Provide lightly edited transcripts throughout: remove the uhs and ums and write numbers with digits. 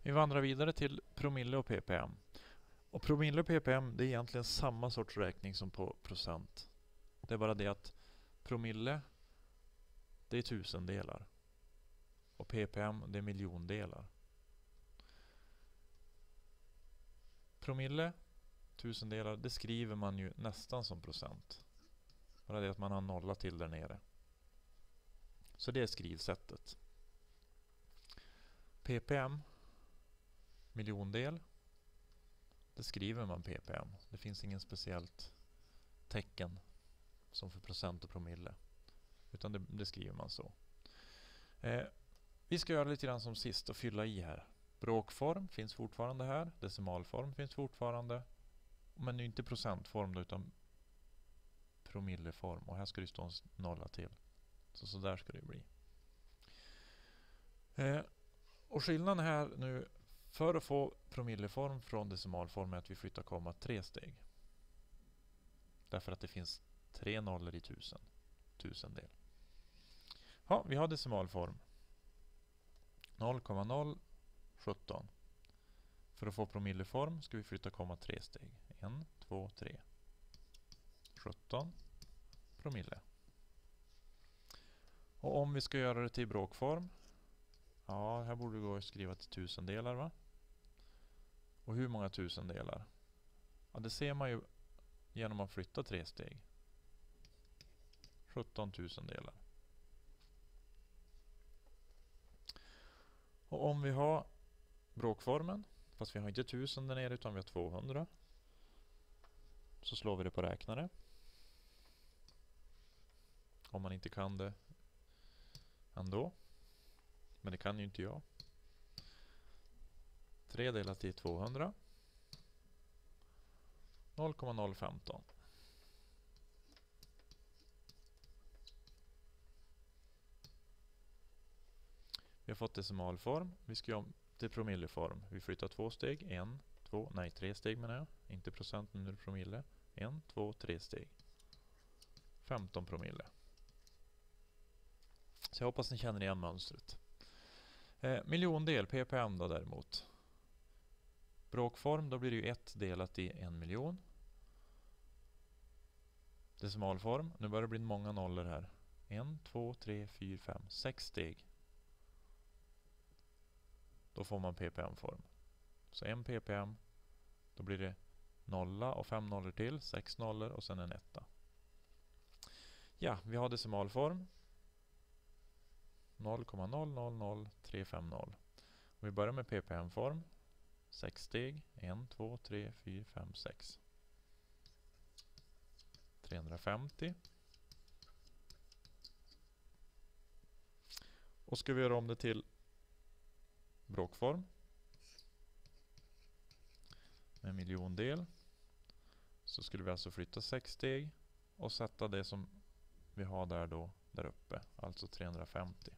Vi vandrar vidare till promille och ppm. Och promille och ppm, det är egentligen samma sorts räkning som på procent. Det är bara det att promille, det är tusendelar. Och ppm, det är miljondelar. Promille, tusendelar, det skriver man ju nästan som procent. Bara det att man har nolla till där nere. Så det är skrivsättet. ppm, miljondel, det skriver man ppm. Det finns ingen speciellt tecken som för procent och promille. Utan det skriver man så. Vi ska göra lite grann som sist och fylla i här. Bråkform finns fortfarande här. Decimalform finns fortfarande. Men nu inte procentform då, utan promilleform. Och här ska det stå en nolla till. Så där ska det bli. Och skillnaden här nu för att få promilleform från decimalform är att vi flyttar komma 3 steg. Därför att det finns 3 nollor i tusendel. Ja, vi har decimalform. 0,017. För att få promilleform ska vi flytta komma 3 steg. 1, 2, 3. 17 promille. Och om vi ska göra det till bråkform. Ja, här borde det gå att skriva till tusendelar, va? Och hur många tusendelar? Ja, det ser man ju genom att flytta 3 steg. 17 tusendelar. Och om vi har bråkformen, fast vi har inte 1000 där nere utan vi har 200, så slår vi det på räknare. Om man inte kan det ändå. Men det kan ju inte jag. 3 delat i 200. 0,015. Vi har fått decimalform. Vi ska göra till promilleform. Vi flyttar 2 steg. 1, 2, nej 3 steg menar jag. Inte procent, nu är det promille. 1, 2, 3 steg. 15 promille. Så jag hoppas ni känner igen mönstret. Miljondel, ppm då däremot. Bråkform, då blir det ju 1 delat i 1 miljon. Decimalform, nu börjar det bli många nollor här. 1, 2, 3, 4, 5, 6 steg. Då får man ppm-form. Så 1 ppm, då blir det 0 och 5 nollor till, 6 nollor och sen en etta. Ja, vi har decimalform. 0,000350. Vi börjar med ppm-form. 6 steg. 1, 2, 3, 4, 5, 6. 350. Och ska vi göra om det till bråkform. Med miljondel. Så skulle vi alltså flytta 6 steg. Och sätta det som vi har där uppe. Alltså 350.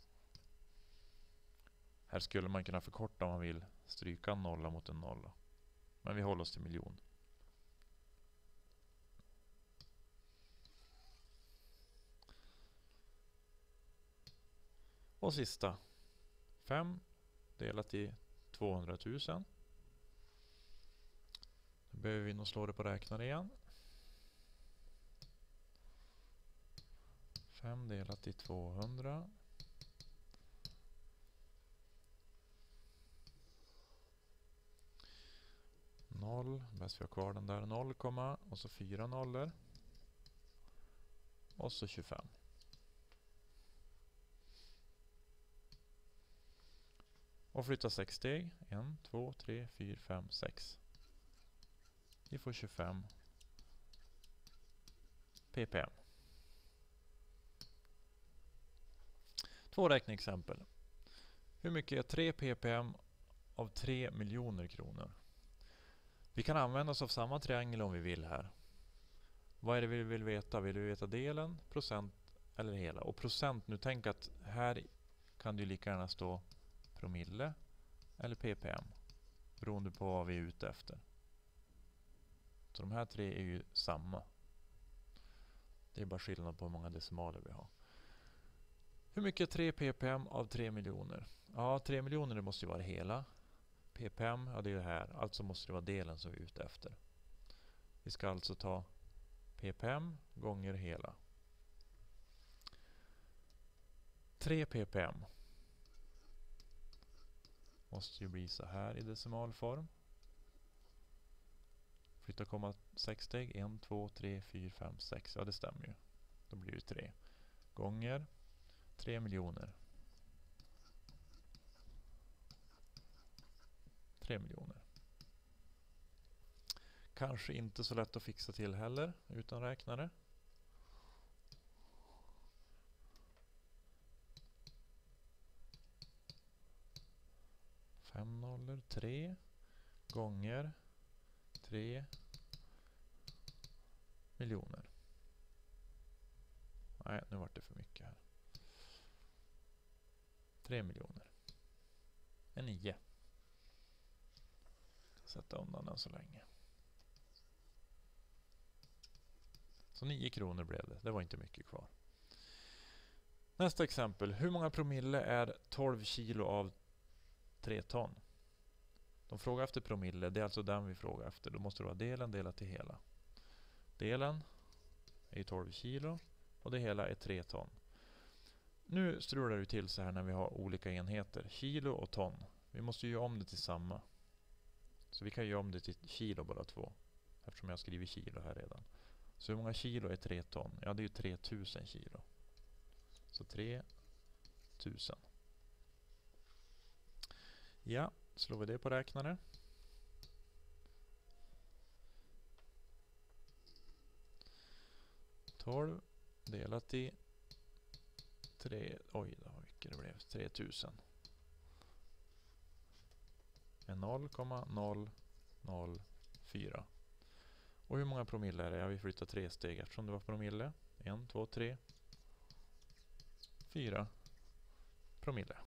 Här skulle man kunna förkorta om man vill. Stryka en nolla mot en nolla. Men vi håller oss till miljon. Och sista. 5 delat i 200 000. Då behöver vi nog slå det på räknare igen. 5 delat i 200. 0, bäst vi har kvar den där 0, och så 4 nollor. Och så 25. Och flytta 6 steg. 1, 2, 3, 4, 5, 6. Vi får 25 ppm. 2 räkneexempel. Hur mycket är 3 ppm av 3 miljoner kronor? Vi kan använda oss av samma triangel om vi vill här. Vad är det vi vill veta? Vill vi veta delen, procent eller hela? Och procent, nu tänk att här kan det lika gärna stå promille eller ppm. Beroende på vad vi är ute efter. Så de här tre är ju samma. Det är bara skillnad på hur många decimaler vi har. Hur mycket är 3 ppm av 3 miljoner? Ja, 3 miljoner det måste ju vara hela. ppm, ja det är det här. Alltså måste det vara delen som vi är ute efter. Vi ska alltså ta ppm gånger hela. 3 ppm måste ju bli så här i decimalform. Flytta 0,6 steg. 1, 2, 3, 4, 5, 6. Ja, det stämmer ju. Då blir det 3. Gånger 3 miljoner. 3 miljoner. Kanske inte så lätt att fixa till heller utan räknare. Fem nollor, 3 gånger 3 miljoner. Nej, nu vart det för mycket här. 3 miljoner. En 9. Sätta undan den så länge. Så 9 kronor blev det. Det var inte mycket kvar. Nästa exempel. Hur många promille är 12 kilo av 3 ton? De frågar efter promille. Det är alltså den vi frågar efter. Då måste det vara delen delat till hela. Delen är 12 kilo och det hela är 3 ton. Nu strular det till så här när vi har olika enheter. Kilo och ton. Vi måste ju göra om det till samma. Så vi kan göra om det till kilo båda två. Eftersom jag skriver kilo här redan. Så hur många kilo är 3 ton? Ja, det är ju 3000 kilo. Så 3000. Ja, slår vi det på räknare. Tolv delat i 3. Oj, det var mycket det blev. 3000. Är 0,004. Och hur många promille är det? Ja, vi flyttar 3 steg eftersom det var promille. 1, 2, 3. 4 promille.